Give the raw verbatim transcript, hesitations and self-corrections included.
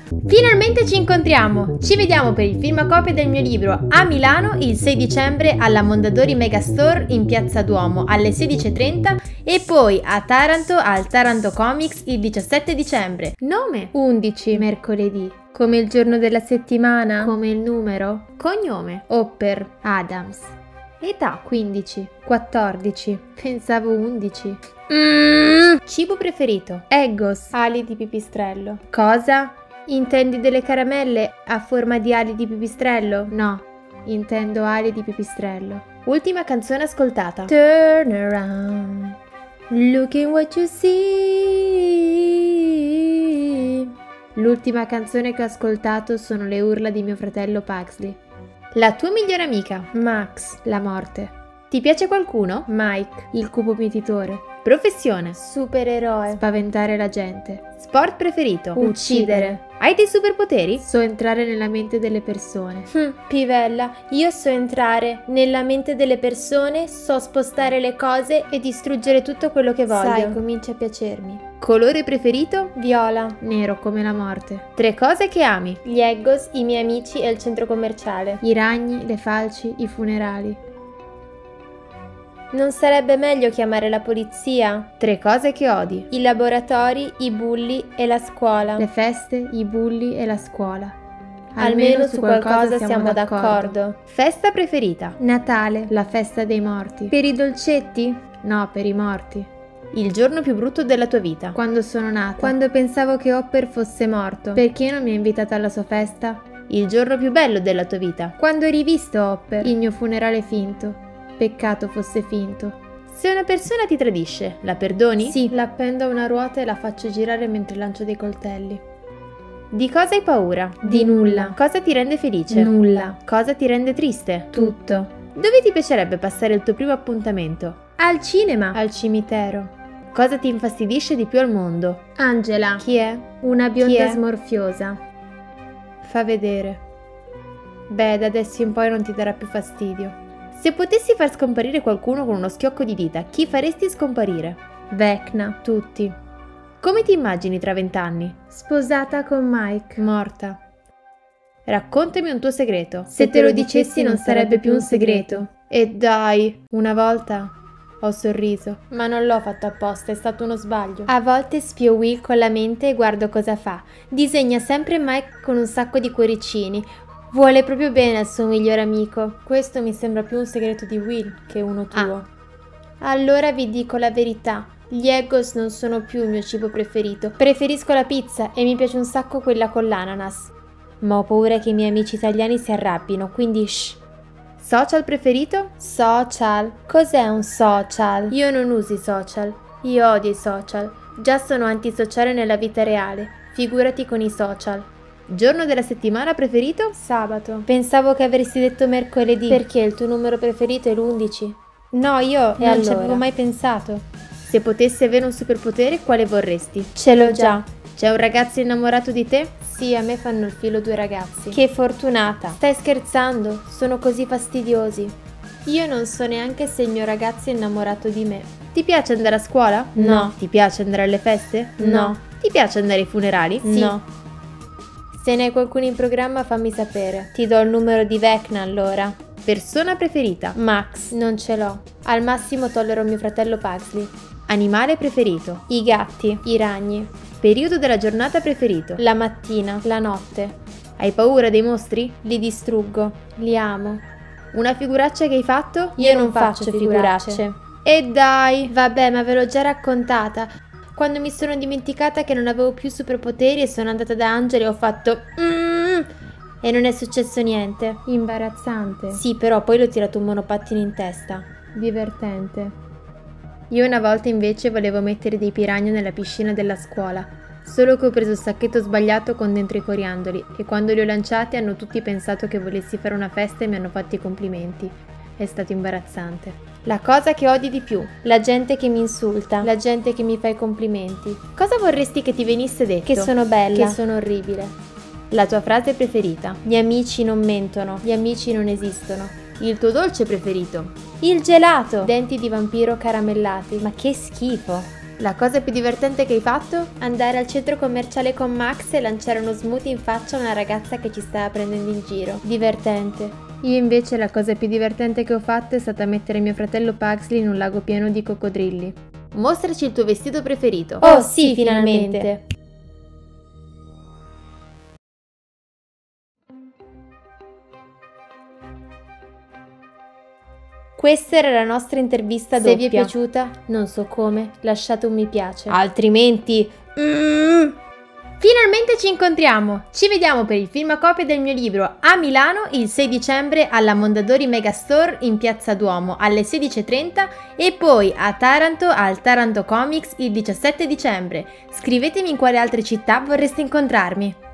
Finalmente ci incontriamo! Ci vediamo per il firmacopie del mio libro a Milano il sei dicembre alla Mondadori Megastore in Piazza Duomo alle sedici e trenta e poi a Taranto al Taranto Comics il diciassette dicembre. Nome? undici, mercoledì. Come il giorno della settimana? Come il numero? Cognome? Hopper Adams. Età? quindici. quattordici. Pensavo undici. Mm. Cibo preferito? Eggos. Ali di pipistrello. Cosa? Intendi delle caramelle a forma di ali di pipistrello? No, intendo ali di pipistrello. Ultima canzone ascoltata. Turn around, look at what you see. L'ultima canzone che ho ascoltato sono le urla di mio fratello Pugsley. La tua migliore amica? Max, la morte. Ti piace qualcuno? Mike, il cubo mietitore. Professione? Supereroe. Spaventare la gente. Sport preferito? Uccidere. Hai dei superpoteri? So entrare nella mente delle persone. Hm, pivella, io so entrare nella mente delle persone, so spostare le cose e distruggere tutto quello che voglio. Sai, comincia a piacermi. Colore preferito? Viola. Nero come la morte. Tre cose che ami? Gli Eggos, i miei amici e il centro commerciale. I ragni, le falci, i funerali. Non sarebbe meglio chiamare la polizia? Tre cose che odi. I laboratori, i bulli e la scuola. Le feste, i bulli e la scuola. Almeno, Almeno su qualcosa, qualcosa siamo d'accordo. d'accordo. Festa preferita? Natale, la festa dei morti. Per i dolcetti? No, per i morti. Il giorno più brutto della tua vita? Quando sono nata. Quando pensavo che Hopper fosse morto. Perché non mi ha invitata alla sua festa? Il giorno più bello della tua vita? Quando ho rivisto Hopper. Il mio funerale finto. Peccato fosse finto. Se una persona ti tradisce, la perdoni? Sì, la appendo a una ruota e la faccio girare mentre lancio dei coltelli. Di cosa hai paura? Di nulla. Cosa ti rende felice? Nulla. Cosa ti rende triste? Tutto. Dove ti piacerebbe passare il tuo primo appuntamento? Al cinema. Al cimitero. Cosa ti infastidisce di più al mondo? Angela. Chi è? Una bionda è? smorfiosa. Fa vedere. Beh, da adesso in poi non ti darà più fastidio. Se potessi far scomparire qualcuno con uno schiocco di dita, chi faresti scomparire? Vecna, tutti. Come ti immagini tra vent'anni? Sposata con Mike. Morta. Raccontami un tuo segreto. Se, Se te lo dicessi non sarebbe più un segreto. E dai, una volta ho sorriso, ma non l'ho fatto apposta, è stato uno sbaglio. A volte spio Will con la mente e guardo cosa fa. Disegna sempre Mike con un sacco di cuoricini. Vuole proprio bene al suo migliore amico. Questo mi sembra più un segreto di Will che uno tuo. Ah. Allora vi dico la verità. Gli Eggos non sono più il mio cibo preferito. Preferisco la pizza e mi piace un sacco quella con l'ananas. Ma ho paura che i miei amici italiani si arrabbino, quindi shh. Social preferito? Social. Cos'è un social? Io non uso i social. Io odio i social. Già sono antisociale nella vita reale. Figurati con i social. Giorno della settimana preferito? Sabato. Pensavo che avresti detto mercoledì. Perché il tuo numero preferito è l'undici? No, io e non allora? ci avevo mai pensato. Se potessi avere un superpotere, quale vorresti? Ce l'ho già. C'è un ragazzo innamorato di te? Sì, a me fanno il filo due ragazzi. Che fortunata. Stai scherzando? Sono così fastidiosi. Io non so neanche se il mio ragazzo è innamorato di me. Ti piace andare a scuola? No. Ti piace andare alle feste? No. Ti piace andare ai funerali? Sì. No. Se ne hai qualcuno in programma fammi sapere. Ti do il numero di Vecna allora. Persona preferita? Max. Non ce l'ho. Al massimo tollero mio fratello Pugsley. Animale preferito? I gatti. I ragni. Periodo della giornata preferito? La mattina. La notte. Hai paura dei mostri? Li distruggo. Li amo. Una figuraccia che hai fatto? Io, Io non, non faccio, faccio figuracce. figuracce. E dai! Vabbè, ma ve l'ho già raccontata. Quando mi sono dimenticata che non avevo più superpoteri e sono andata da Angela e ho fatto mm, e non è successo niente. Imbarazzante. Sì, però poi l'ho tirato un monopattino in testa. Divertente. Io una volta invece volevo mettere dei piranha nella piscina della scuola, solo che ho preso il sacchetto sbagliato con dentro i coriandoli e quando li ho lanciati hanno tutti pensato che volessi fare una festa e mi hanno fatto i complimenti. È stato imbarazzante. La cosa che odi di più? La gente che mi insulta, la gente che mi fa i complimenti. Cosa vorresti che ti venisse detto? Che sono bella, che sono orribile. La tua frase preferita? Gli amici non mentono, gli amici non esistono. Il tuo dolce preferito? Il gelato! Denti di vampiro caramellati. Ma che schifo! La cosa più divertente che hai fatto? Andare al centro commerciale con Max e lanciare uno smoothie in faccia a una ragazza che ci stava prendendo in giro. Divertente. Io invece la cosa più divertente che ho fatto è stata mettere mio fratello Pugsley in un lago pieno di coccodrilli. Mostraci il tuo vestito preferito. Oh sì, finalmente! Questa era la nostra intervista doppia. Se vi è piaciuta, non so come, lasciate un mi piace. Altrimenti... Mm. Finalmente ci incontriamo! Ci vediamo per il film a copia del mio libro a Milano il sei dicembre alla Mondadori Megastore in Piazza Duomo alle sedici e trenta e poi a Taranto al Taranto Comics il diciassette dicembre. Scrivetemi in quale altre città vorreste incontrarmi.